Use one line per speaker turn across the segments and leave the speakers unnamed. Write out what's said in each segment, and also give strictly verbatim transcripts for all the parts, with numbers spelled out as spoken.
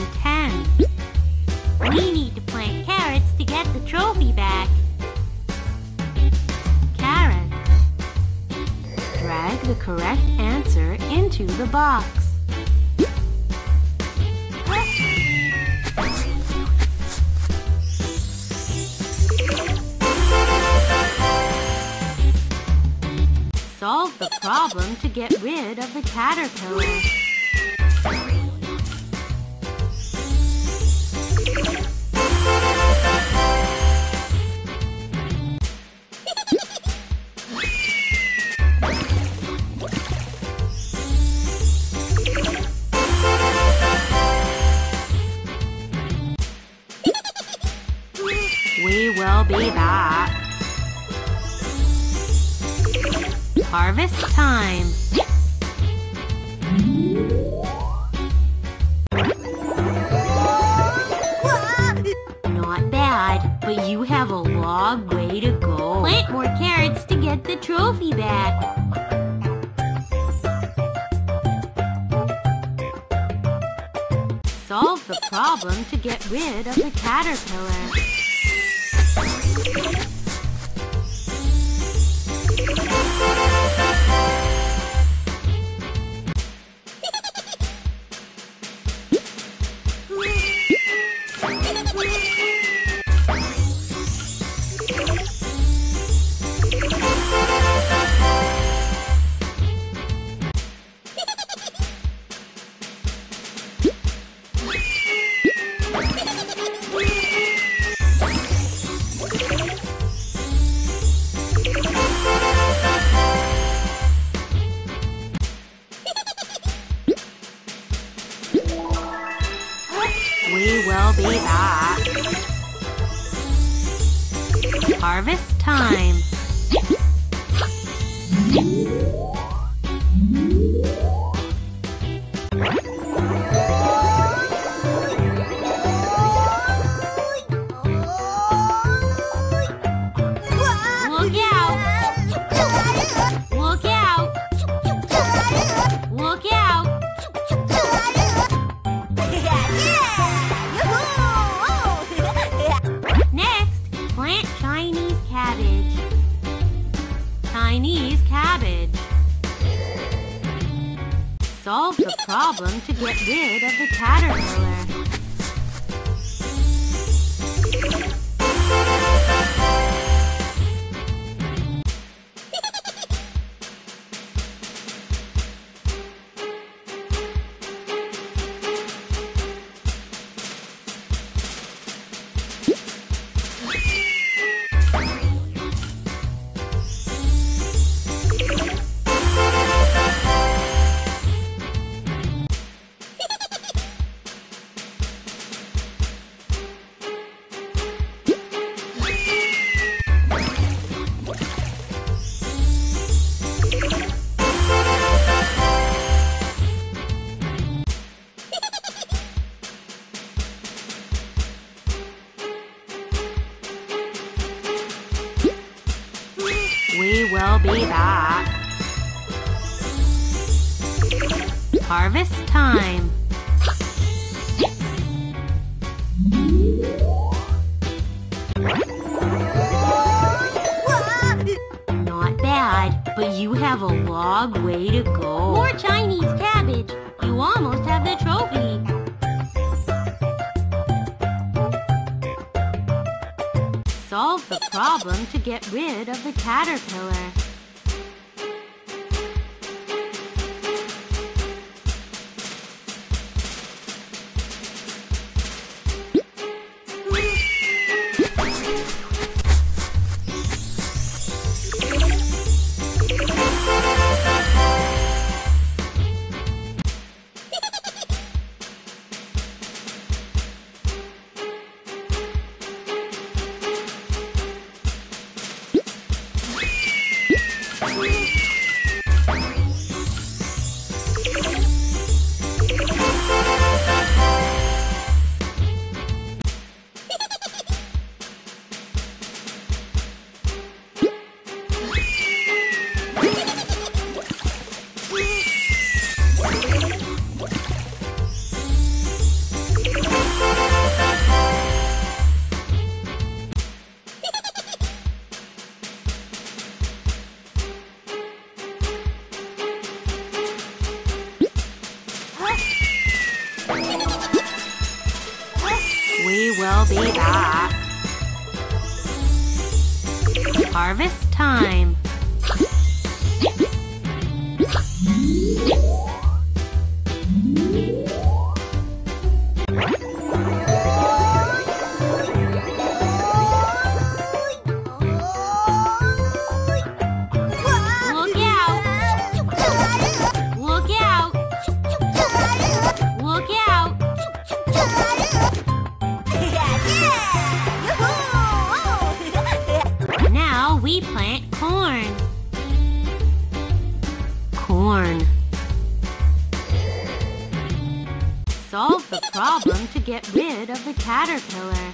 ten. We need to plant carrots to get the trophy back. Carrots. Drag the correct answer into the box. Solve the problem to get rid of the caterpillar. We will be back. Harvest time. Not bad, but you have a long way to go. Plant more carrots to get the trophy back. Solve the problem to get rid of the caterpillar. We will be back. Harvest time. Look out! Look out! Look out! Plant Chinese cabbage. Chinese cabbage. Solve the problem to get rid of the caterpillar. We will be back. Harvest time. Not bad, but you have a long way to go. More Chinese cabbage. You almost have the trophy. Solve the problem to get rid of the caterpillar. will be back. Harvest time. We plant corn. Corn. Solve the problem to get rid of the caterpillar.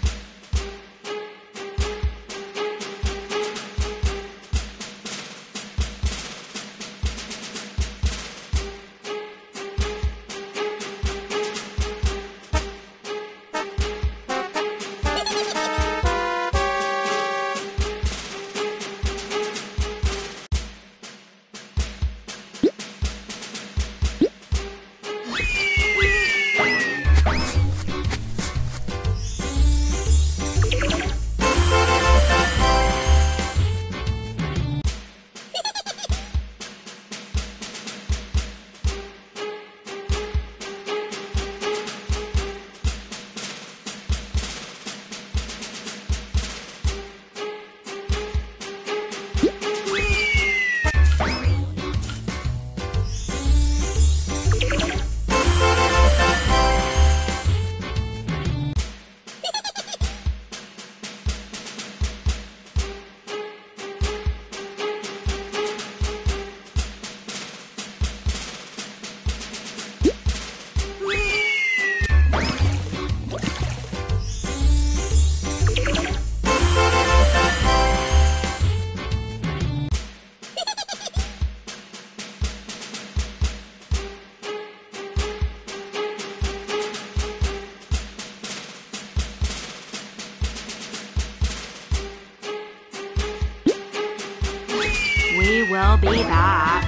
We will be back.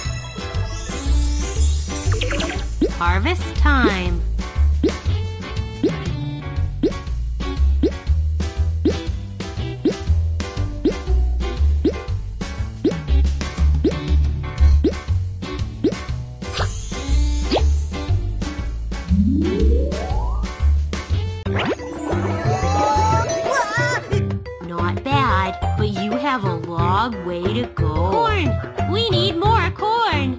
Harvest time. Not bad, but you have a long way to go. Corn! We need more corn!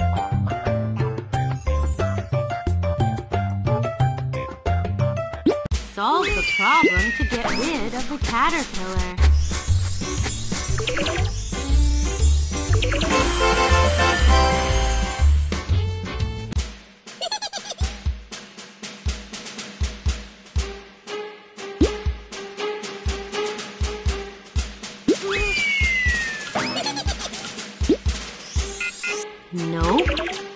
Solve the problem to get rid of the caterpillar. Nope.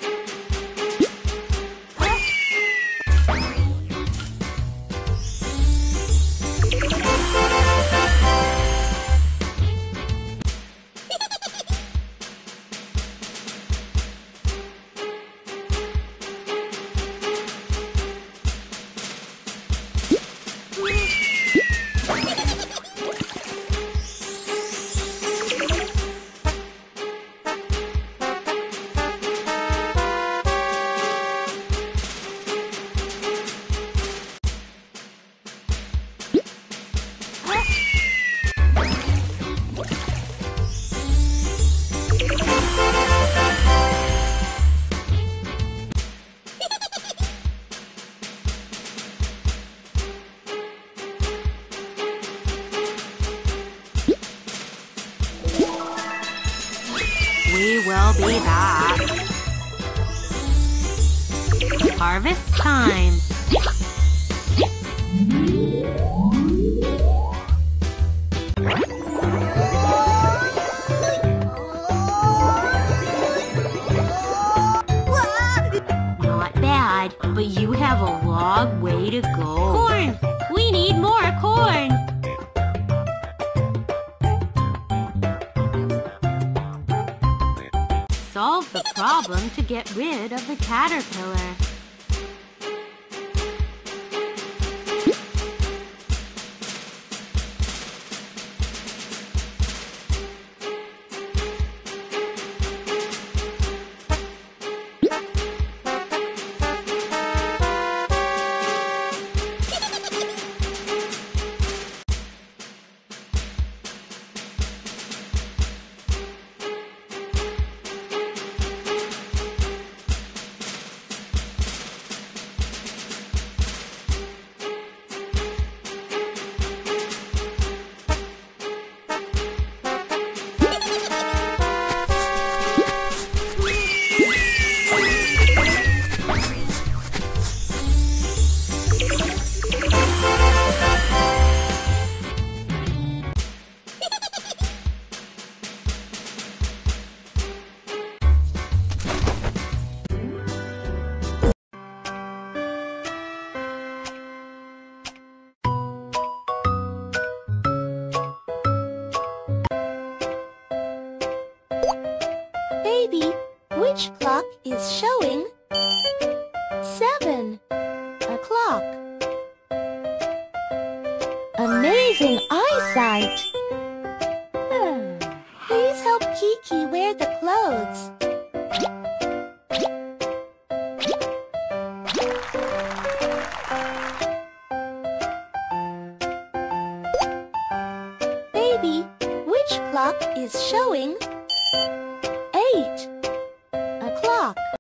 We will be back. Harvest time. Not bad, but you have a long way to go. Corn! We need more corn! Solve the problem to get rid of the caterpillar.
amazing eyesight. Please help Kiki wear the clothes. Baby, which clock is showing